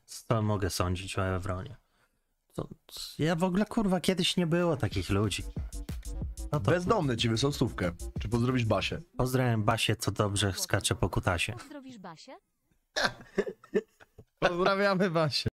Co mogę sądzić o Ewronie? Ja w ogóle, kurwa, kiedyś nie było takich ludzi. No to Bezdomny ci wysłał stówkę. Czy pozdrowisz Basię? pozdrawiam Basię, co dobrze skacze po kutasie. Pozdrowisz Basię? Pozdrawiamy Basię.